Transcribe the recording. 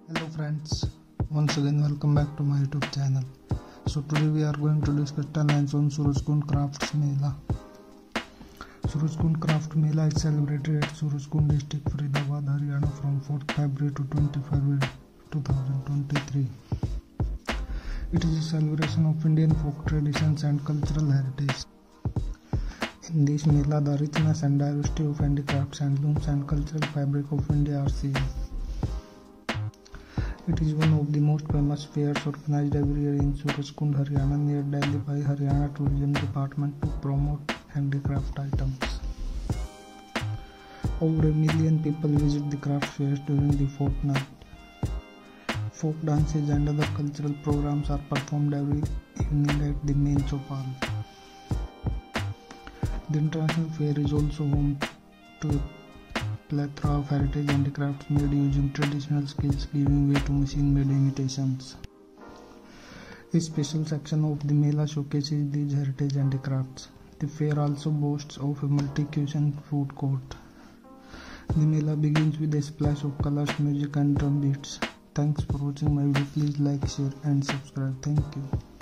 Hello friends, once again welcome back to my YouTube channel. So today we are going to discuss 10 lines on Surajkund Crafts Mela. Surajkund Craft Mela is celebrated at Surajkund district, Faridabad, Haryana from 4th February to 20 February 2023. It is a celebration of Indian folk traditions and cultural heritage. In this Mela, the richness and diversity of handicrafts, handlooms and cultural fabric of India are seen. It is one of the most famous fairs organized every year in Surajkund, Haryana near Delhi by Haryana Tourism Department to promote handicraft items. Over 1 million people visit the craft fairs during the fortnight. Folk dances and other cultural programs are performed every evening at the main chopal. The international fair is also home to a plethora of heritage handicrafts made using traditional skills, giving way to machine-made imitations. A special section of the Mela showcases these heritage handicrafts. The fair also boasts of a multi-cuisine food court. The Mela begins with a splash of colors, music and drum beats. Thanks for watching my video. Please like, share and subscribe. Thank you.